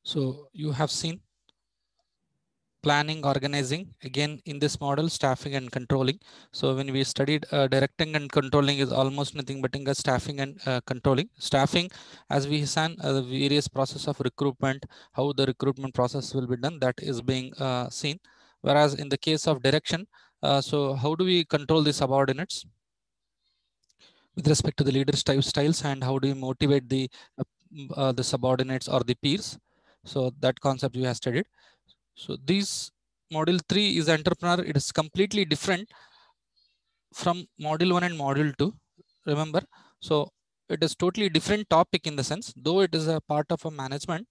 So you have seen planning, organizing, again in this model, staffing and controlling. So when we studied directing and controlling is almost nothing but in staffing and controlling. Staffing, as we saw, the various process of recruitment, how the recruitment process will be done, that is being seen. Whereas in the case of direction, so how do we control the subordinates with respect to the leader's styles, and how do you motivate the subordinates or the peers? So that concept we have studied. So this module 3 is entrepreneur. It is completely different from module 1 and module 2. Remember, so it is totally different topic in the sense, though it is a part of a management,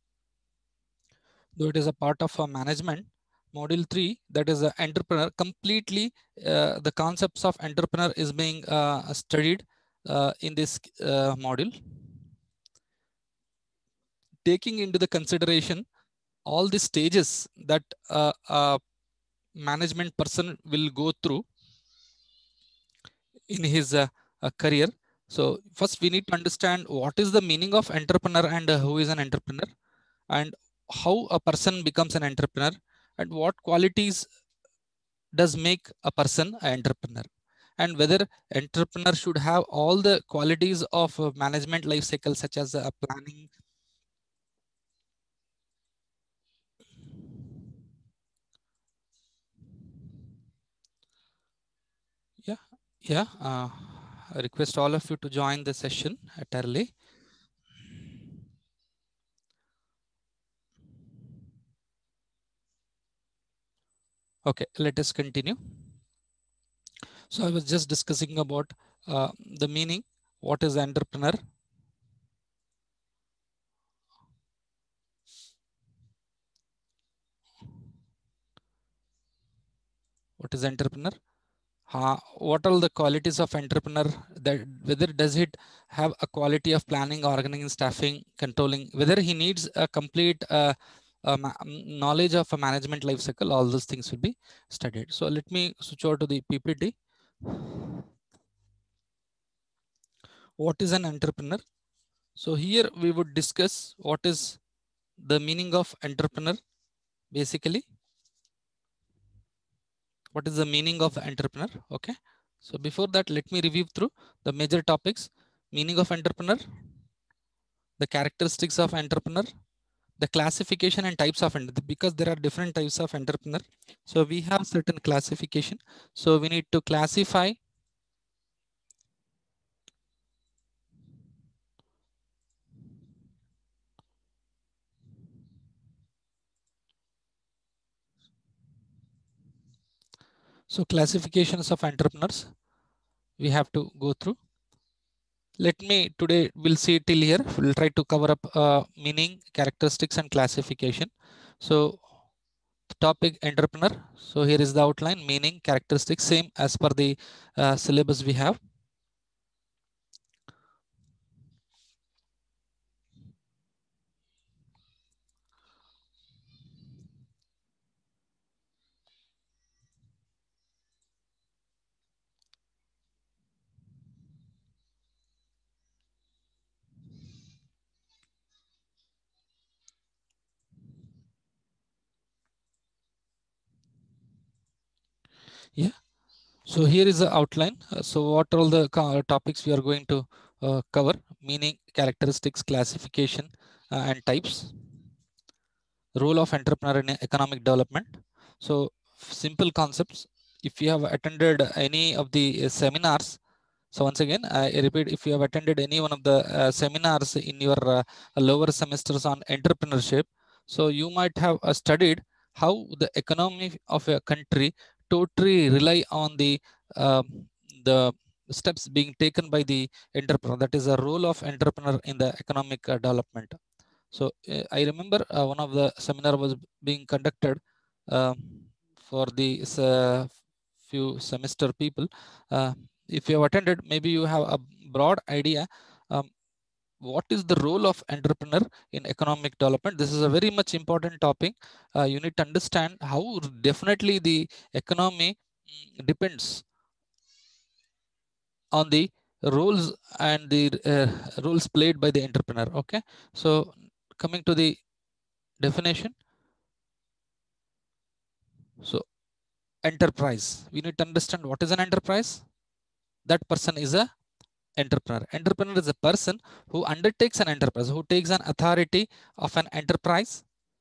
module 3, that is a entrepreneur, completely the concepts of entrepreneur is being studied in this module, taking into the consideration all the stages that a management person will go through in his career. So first we need to understand what is the meaning of entrepreneur and who is an entrepreneur, and how a person becomes an entrepreneur, and what qualities does make a person an entrepreneur, and whether entrepreneur should have all the qualities of management life cycle, such as planning. Yeah, yeah. I request all of you to join the session at early. Okay, let us continue. So I was just discussing about the meaning. What is entrepreneur? What is entrepreneur? What are the qualities of entrepreneur? That whether does it have a quality of planning, organizing, staffing, controlling? Whether he needs a complete knowledge of a management life cycle? All those things will be studied. So let me switch over to the PPT. What is an entrepreneur? So here we would discuss what is the meaning of entrepreneur. Basically, what is the meaning of entrepreneur? Okay. So before that, let me review through the major topics: meaning of entrepreneur, the characteristics of entrepreneur, the classification and types of entrepreneur, because there are different types of entrepreneur. So we have certain classification. So we need to classify classifications of entrepreneurs we have to go through. Let me today we'll see till here. We'll try to cover up meaning, characteristics and classification. So topic entrepreneur. So here is the outline: meaning, characteristics, same as per the syllabus we have. Yeah. So here is the outline. So what are all the topics we are going to cover: meaning, characteristics, classification, and types. Role of entrepreneur in economic development. So simple concepts. If you have attended any of the seminars, so once again, I repeat, if you have attended any one of the seminars in your lower semesters on entrepreneurship, so you might have studied how the economy of a country totally rely on the steps being taken by the entrepreneur. That is a role of entrepreneur in the economic development. So I remember one of the seminar was being conducted uh, for the few semester people. Uh, if you have attended, maybe you have a broad idea. Um, what is the role of entrepreneur in economic development? This is a very much important topic. You need to understand how definitely the economy depends on the roles and the roles played by the entrepreneur. Okay, so coming to the definition. So enterprise, we need to understand what is an enterprise. That person is a entrepreneur. Entrepreneur is a person who undertakes an enterprise, who takes an authority of an enterprise,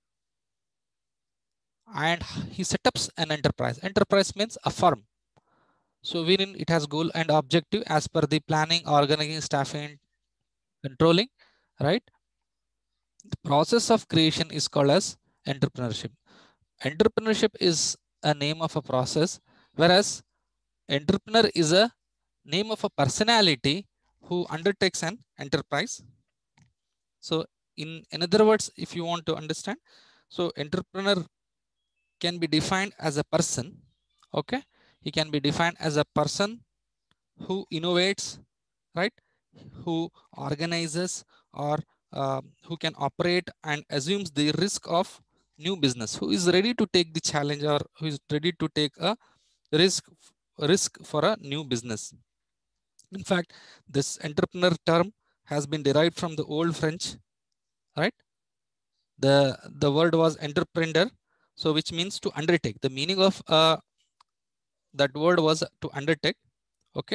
and he sets up an enterprise. Enterprise means a firm. So wherein it has goal and objective as per the planning, organizing, staffing, controlling, right? The process of creation is called as entrepreneurship. Entrepreneurship is a name of a process, whereas entrepreneur is a name of a personality who undertakes an enterprise. So in other words, if you want to understand, so entrepreneur can be defined as a person. Okay, he can be defined as a person who innovates, right? Who organizes, or who can operate and assumes the risk of new business, who is ready to take the challenge, or who is ready to take a risk for a new business. In fact, this entrepreneur term has been derived from the old French, right? The word was entrepreneur, so which means to undertake. The meaning of that word was to undertake. Okay.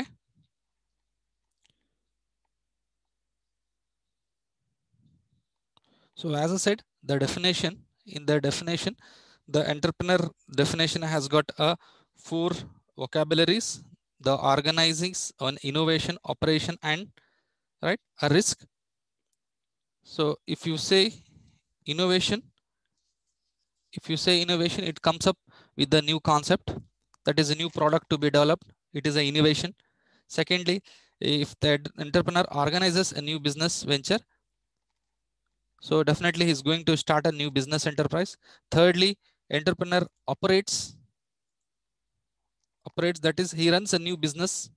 So as I said, the definition, in the definition, the entrepreneur definition has got a 4 vocabularies: the organizing, on innovation, operation, and right a risk. So if you say innovation, it comes up with the new concept, that is a new product to be developed. It is an innovation. Secondly, if the entrepreneur organizes a new business venture, so definitely he's going to start a new business enterprise. Thirdly, entrepreneur operates, that is he runs a new business.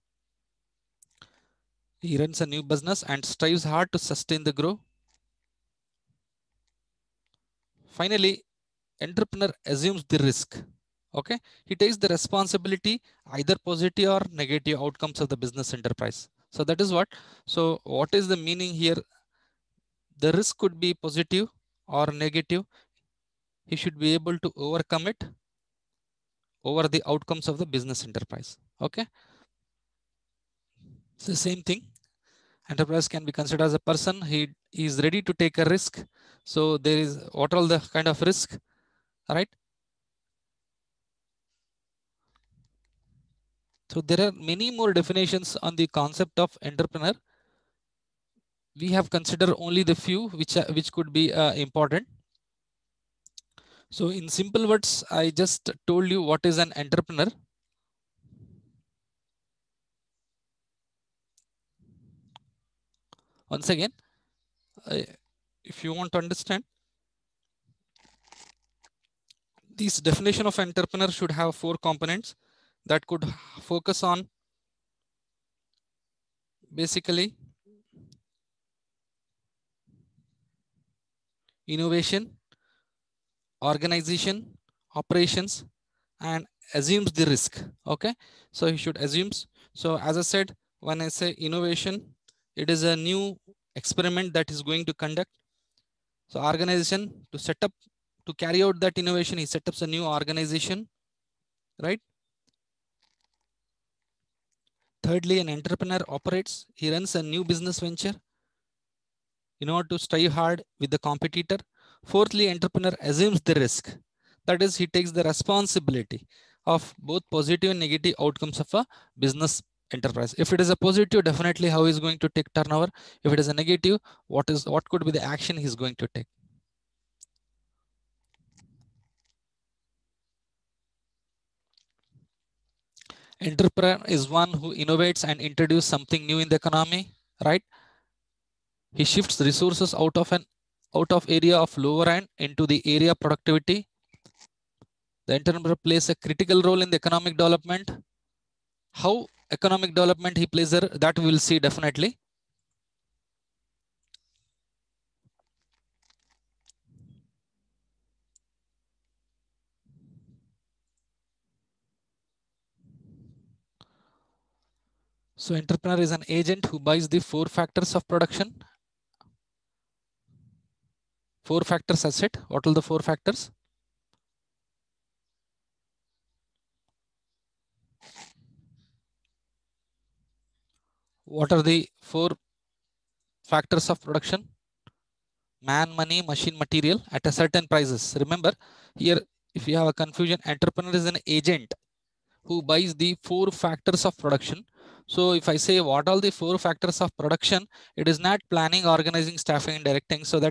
He runs a new business and strives hard to sustain the growth. Finally, entrepreneur assumes the risk. Okay, he takes the responsibility, either positive or negative outcomes of the business enterprise. So that is what. So what is the meaning here? The risk could be positive or negative. He should be able to overcome it over the outcomes of the business enterprise. Okay, so same thing. Enterprise can be considered as a person. He is ready to take a risk. So there is what all the kind of risk, right? So there are many more definitions on the concept of entrepreneur. We have considered only the few which could be important. So in simple words, I just told you what is an entrepreneur. Once again, if you want to understand, this definition of entrepreneur should have 4 components that could focus on basically innovation, organization, operations, and assumes the risk. Okay, so he should assumes. So as I said, when I say innovation, it is a new experiment that is going to conduct. So organization, to set up, to carry out that innovation, he sets up a new organization, right? Thirdly, an entrepreneur operates, he runs a new business venture in order to strive hard with the competitor. Fourthly, entrepreneur assumes the risk. That is, he takes the responsibility of both positive and negative outcomes of a business enterprise. If it is a positive, definitely how he is going to take turnover. If it is a negative, what could be the action he is going to take. Entrepreneur is one who innovates and introduces something new in the economy, right? He shifts resources out of area of lower end into the area of productivity. The entrepreneur plays a critical role in the economic development. How economic development he plays there, that we will see definitely. So entrepreneur is an agent who buys the 4 factors of production Four factors asset. What are the four factors? What are the four factors of production? Man, money, machine, material at a certain prices. Remember here, if you have a confusion, entrepreneur is an agent who buys the four factors of production. So if I say what are the four factors of production, it is not planning, organizing, staffing, and directing. So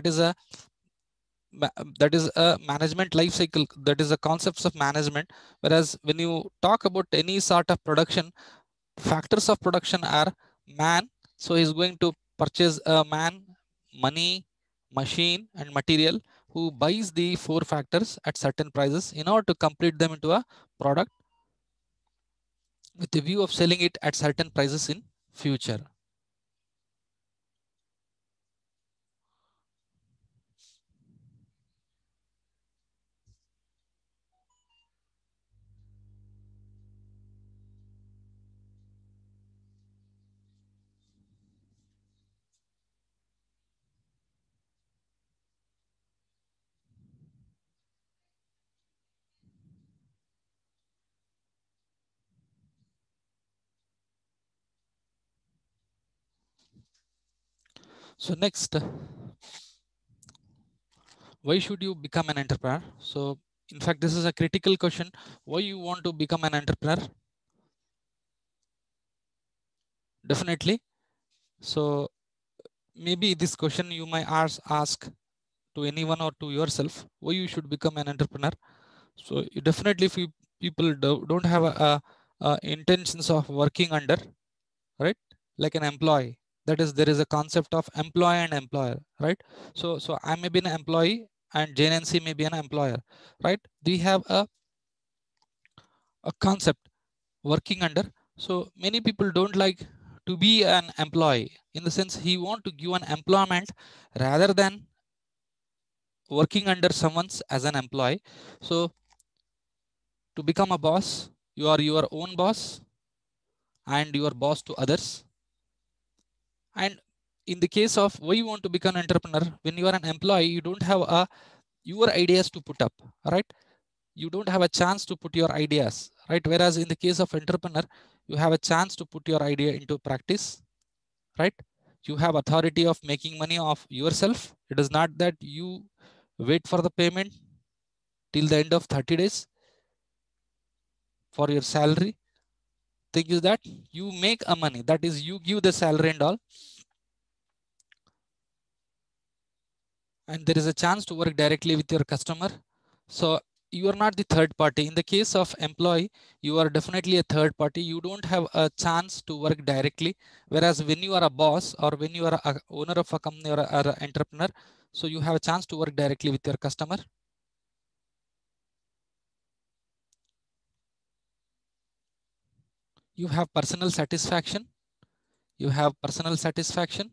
that is a management life cycle. That is a concepts of management. Whereas when you talk about any sort of production, factors of production are man. So he's going to purchase a man, money, machine, and material, who buys the four factors at certain prices in order to complete them into a product with the view of selling it at certain prices in future. So next, why should you become an entrepreneur? So in fact, this is a critical question. Why you want to become an entrepreneur? Definitely. So maybe this question you might ask to anyone or to yourself, why you should become an entrepreneur. So you definitely, if you people don't have a intentions of working under, right, like an employee, that is, there is a concept of employee and employer, right? So I may be an employee and JNC may be an employer, right? We have a concept working under. So many people don't like to be an employee, in the sense he want to give an employment rather than working under someone's as an employee. So to become a boss, you are your own boss and your boss to others. And in the case of why you want to become an entrepreneur, when you are an employee, you don't have your ideas to put up, right? You don't have a chance to put your ideas, right? Whereas in the case of entrepreneur, you have a chance to put your idea into practice, right? You have authority of making money of yourself. It is not that you wait for the payment till the end of 30 days for your salary. Thing is that you make a money, that is, you give the salary and all, and there is a chance to work directly with your customer. So you are not the third party. In the case of employee, you are definitely a third party. You don't have a chance to work directly. Whereas when you are a boss, or when you are a owner of a company, or an entrepreneur, so you have a chance to work directly with your customer. You have personal satisfaction. You have personal satisfaction.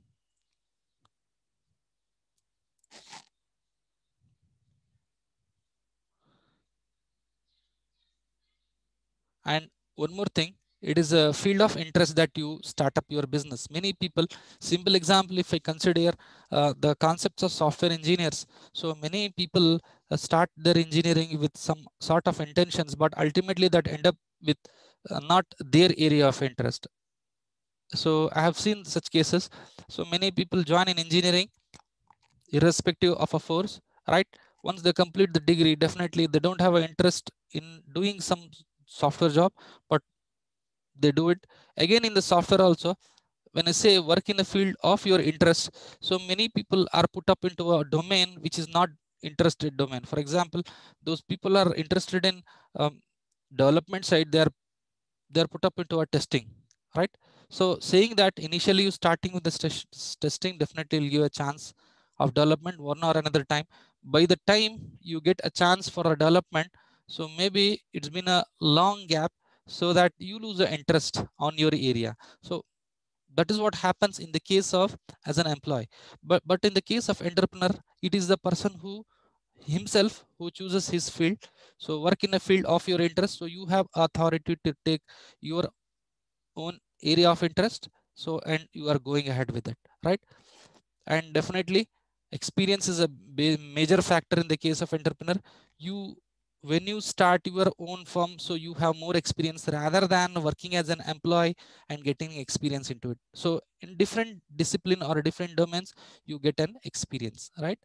And one more thing, it is a field of interest that you start up your business. Many people, simple example, if I consider the concepts of software engineers, so many people start their engineering with some sort of intentions, but ultimately that end up with not their area of interest. So I have seen such cases. So many people join in engineering irrespective of a force, right? Once they complete the degree, definitely they don't have an interest in doing some software job, but they do it again in the software also. When I say work in the field of your interest, so many people are put up into a domain which is not interested domain. For example, those people are interested in um, development side, they're put up into a testing, right? So saying that initially you starting with the testing definitely will give a chance of development one or another time. By the time you get a chance for a development, so maybe it's been a long gap, so that you lose the interest on your area. So that is what happens in the case of as an employee. But in the case of entrepreneur, it is the person who himself who chooses his field. So work in a field of your interest, so you have authority to take your own area of interest. So and you are going ahead with it, right? And definitely, Experience is a major factor in the case of entrepreneur. When you start your own firm, so you have more experience rather than working as an employee and getting experience into it. So in different discipline or different domains, you get an experience, right?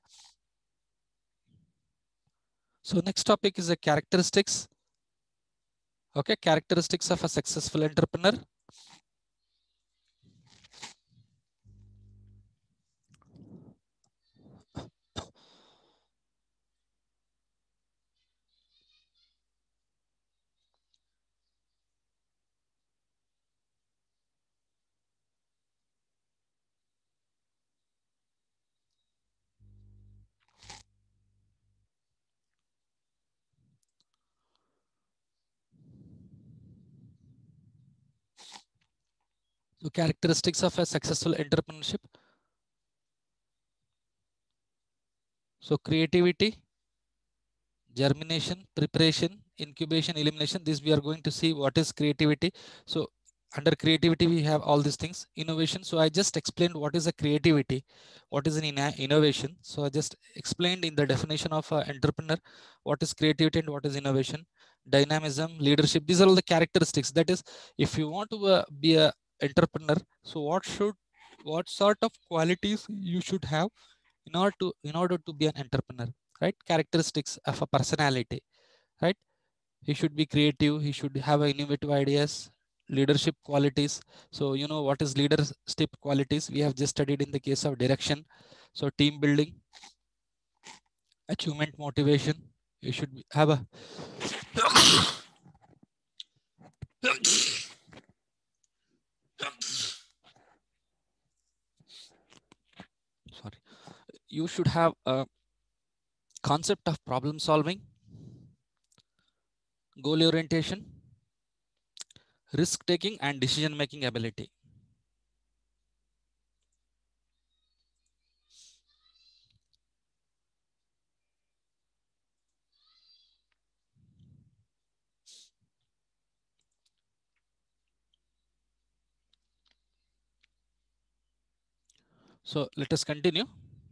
So next topic is the characteristics. Okay, characteristics of a successful entrepreneur. So characteristics of a successful entrepreneurship. So creativity, germination, preparation, incubation, elimination. This we are going to see what is creativity. So under creativity, we have all these things. Innovation. So I just explained what is a creativity, what is an innovation. So I just explained in the definition of entrepreneur, what is creativity and what is innovation. Dynamism, leadership. These are all the characteristics. That is, if you want to be a entrepreneur, so what sort of qualities you should have in order to be an entrepreneur, right? Characteristics of a personality, right? He should be creative, he should have innovative ideas. Leadership qualities. So you know what is leadership qualities, we have just studied in the case of direction. So team building, achievement, motivation. You should have a sorry, you should have a concept of problem solving, goal orientation, risk taking, and decision making ability. So let us continue.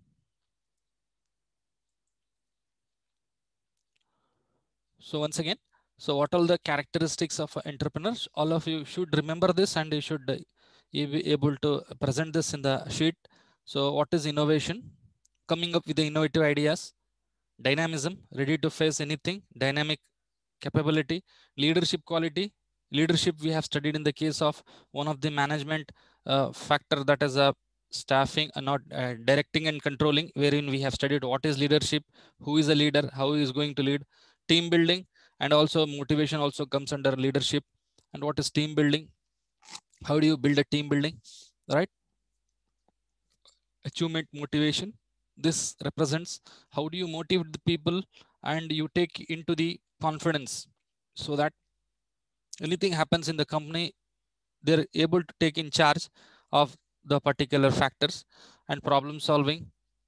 So once again, so what are the characteristics of entrepreneurs? All of you should remember this, and you should be able to present this in the sheet. So what is innovation? Coming up with the innovative ideas. Dynamism, ready to face anything. Dynamic capability. Leadership quality. Leadership we have studied in the case of one of the management factor, that is a staffing, not directing and controlling, wherein we have studied what is leadership, who is a leader, how he is going to lead. Team building, and also motivation also comes under leadership. And what is team building? How do you build a team building, right? Achievement, motivation. This represents how do you motivate the people and you take into the confidence, so that anything happens in the company, they're able to take in charge of the particular factors. And problem solving,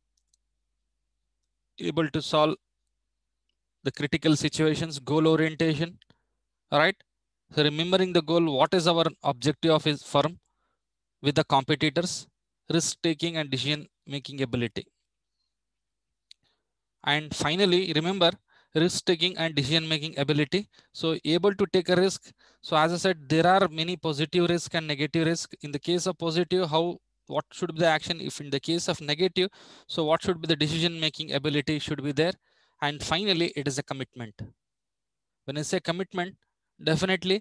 able to solve the critical situations. Goal orientation, all right? So remembering the goal, what is our objective of his firm with the competitors. Risk taking and decision making ability. And finally, remember, risk taking and decision making ability. So able to take a risk. So as I said, there are many positive risk and negative risk. In the case of positive, how what should be the action? If in the case of negative, so what should be the decision making ability should be there. And finally, it is a commitment. When I say commitment, definitely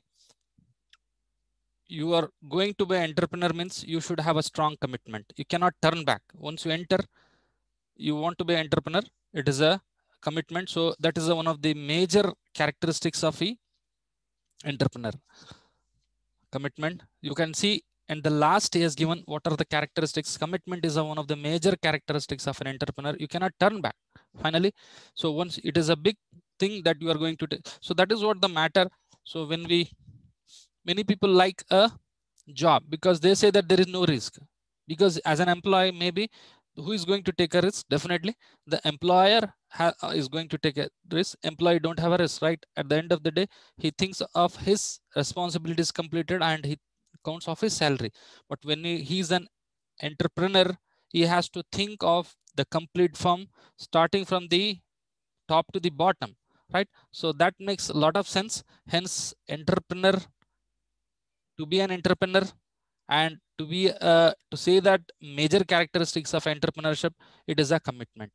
you are going to be an entrepreneur means you should have a strong commitment. You cannot turn back. Once you enter, you want to be an entrepreneur, it is a commitment. So that is one of the major characteristics of a entrepreneur. Commitment, you can see, and the last he has given what are the characteristics. Commitment is one of the major characteristics of an entrepreneur. You cannot turn back finally. So once it is a big thing that you are going to take, so that is what the matter. So when we, many people like a job because they say that there is no risk, because as an employee, maybe who is going to take a risk? Definitely the employer is going to take a risk. Employee don't have a risk, right? At the end of the day, he thinks of his responsibilities completed and he counts of his salary. But when he's an entrepreneur, he has to think of the complete form starting from the top to the bottom, right? So that makes a lot of sense. Hence, entrepreneur, to be an entrepreneur and to be to say that major characteristics of entrepreneurship, it is a commitment.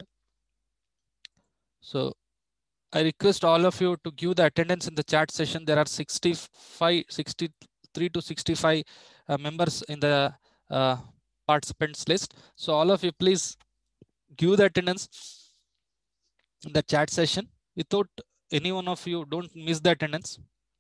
So I request all of you to give the attendance in the chat session. There are 63 to 65 members in the uh, participants list. So all of you, please give the attendance in the chat session. Without any one of you, don't miss the attendance.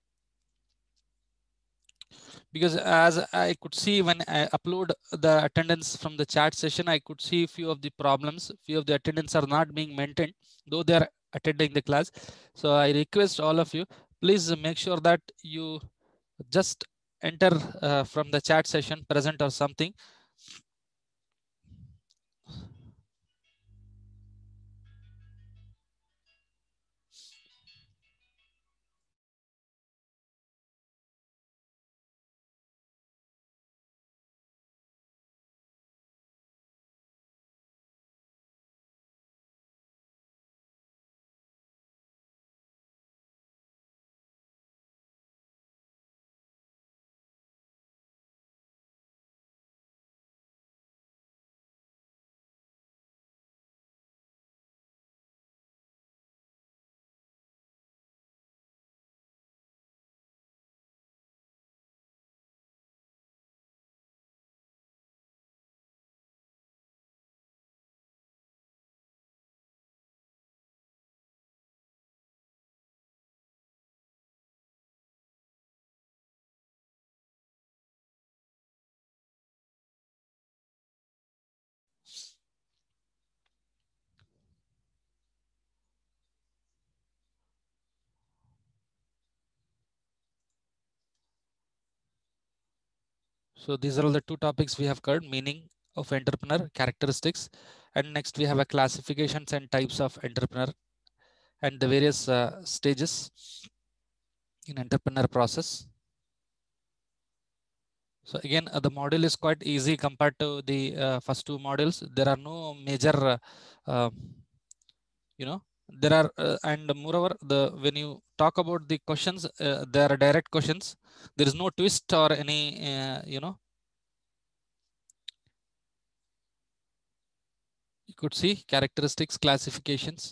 Because as I could see when I upload the attendance from the chat session, I could see few of the problems, few of the attendance are not being maintained, though they are attending the class. So I request all of you, please make sure that you just enter from the chat session, present or something. So these are all the two topics we have covered: meaning of entrepreneur, characteristics, and next we have a classifications and types of entrepreneur and the various stages in entrepreneur process. So again, the module is quite easy compared to the first two modules. There are no major, uh, you know, there are, and moreover, when you talk about the questions, there are direct questions. There is no twist or any, you could see characteristics, classifications,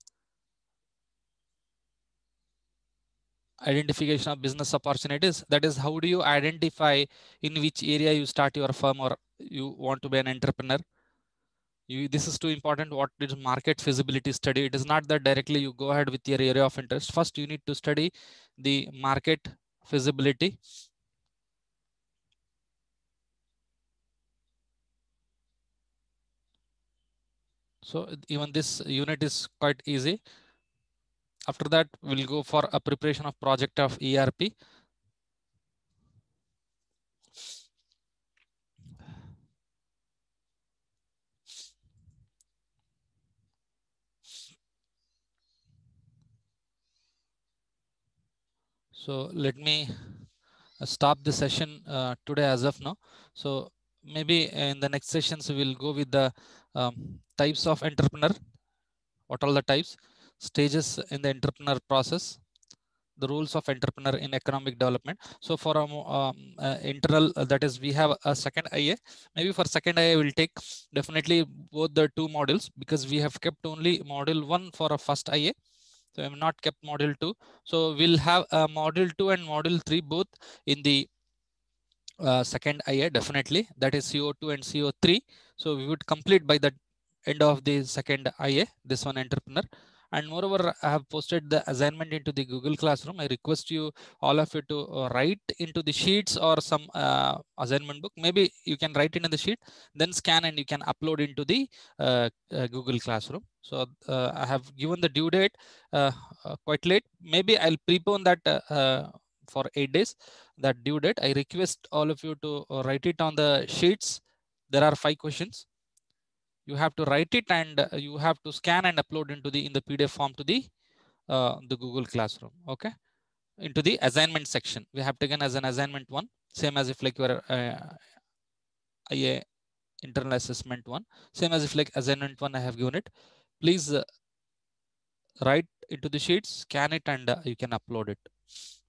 identification of business opportunities. That is, how do you identify in which area you start your firm or you want to be an entrepreneur? This is too important. What is market feasibility study? It is not that directly you go ahead with your area of interest. First, you need to study the market feasibility. So even this unit is quite easy. After that, we'll go for a preparation of project of ERP. So let me stop the session today as of now. So maybe in the next sessions, we'll go with the types of entrepreneur. What are the types, stages in the entrepreneur process, the rules of entrepreneur in economic development. So for internal, that is, we have a second IA. Maybe for second IA, we'll take definitely both the two modules, because we have kept only module 1 for a first IA. So I have not kept module 2. So we'll have a module 2 and module 3 both in the second IA, definitely. That is CO2 and CO3. So we would complete by the end of the second IA, this one entrepreneur. And moreover, I have posted the assignment into the Google Classroom. I request you, all of you, to write into the sheets or some assignment book. Maybe you can write it in the sheet, then scan and you can upload into the Google Classroom. So I have given the due date quite late. Maybe I'll prepone that for 8 days, that due date. I request all of you to write it on the sheets. There are 5 questions. You have to write it and you have to scan and upload into the in the PDF form to the Google Classroom. Okay, into the assignment section. We have taken as an assignment 1, same as if like your IA internal assessment 1. Same as if like assignment 1 I have given it. Please write into the sheets, scan it, and you can upload it.